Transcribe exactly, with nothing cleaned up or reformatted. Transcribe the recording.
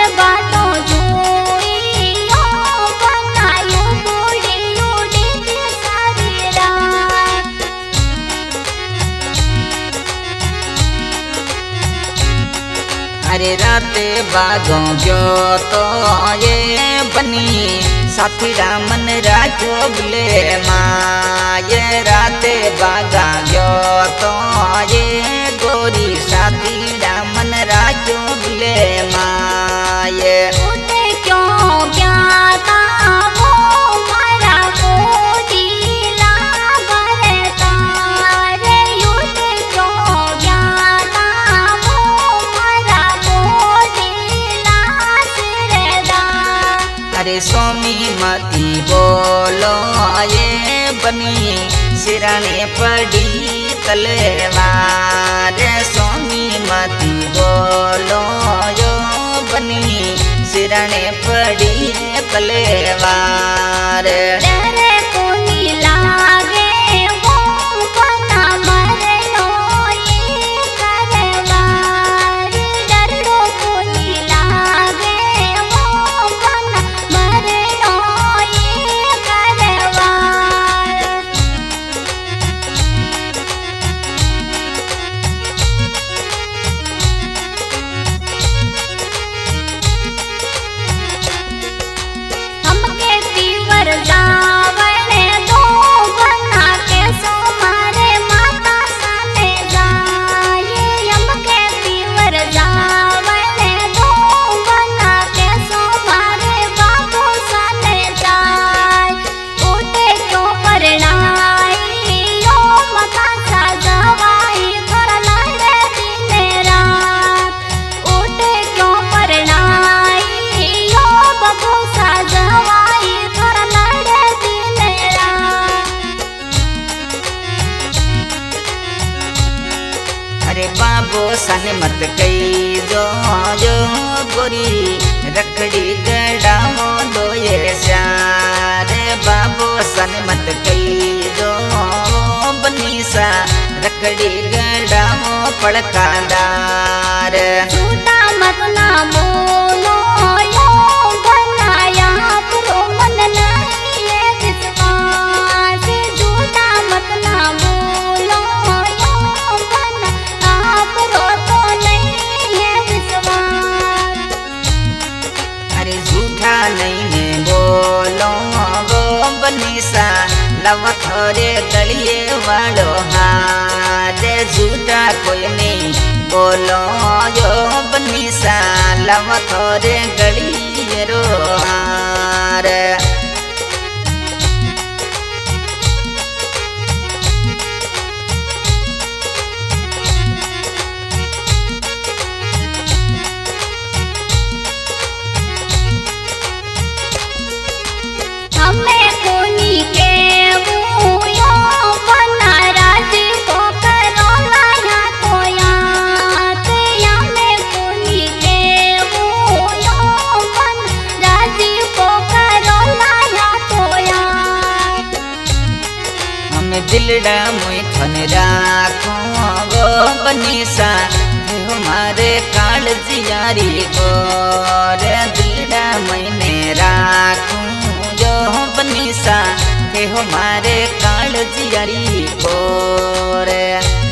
बातों जोड़ियो बनायो बूढ़ियो देख सारी रात। अरे राते बागों जो तो ये बनी साथी रामन राजो बुले माँ। ये राते बागा जो तो ये गोरी साथी रामन राजो बुले माँ। ये उठे क्यों क्या था वो मारा को दिला भरता रे। उठे क्यों क्या था वो मारा को दिला सिरदा। अरे स्वामी मती बोलो ये बनी सिराने पड़ी तलवार। स्वामी मती बोलो यो बनी सिराने पड़ी तलवार। डरे कोनी लागे वो बना मरनो ये करवार। डरो कोनी लागे वो बना मरनो ये करवार। हमके तीवर जावने दो बना के सो मारे माता साने जाए। हमके तीवर जावने दो बना के सो मारे बाबू साने जाए। उठे क्यों परनाई यो माता सा जवाई थोड़ा लड़े दिन रात। उठे क्यों परनाई यो बाबू सा जवाई थोड़ा लड़े दिन रात। अरे बाबो सन मत कई जो जो गोरी रखड़ी गड़ाओ दो ये सारे। बाबो सन मत कई जो बनी सा रखड़ी गड़ाओ पड़कादार। झूठा मत ना बोलो यो बनाया करो मन नहीं ये विश्वास। झूठा मत ना बोलो यो बनाया करो तो नहीं ये विश्वास। अरे झूठा नहीं ने बोलो वो बनी सा लव थोरे गलिए वालो हाथ। झूठा कोई नहीं बोलो यो बनी सा लव थोरे गलिए रो हार। हमें कोनी के वो यो बना राजी को करो लाया तो याद। हमें कोनी के वो यो बना राजी को करो लाया तो याद। हमें दिलड़ा मुई थन राखो वो बनी सा हमारे काल जियारी को। रे दिलड़ा मैंने राखूं जो बनी सा हमारे काल जियारी को रे।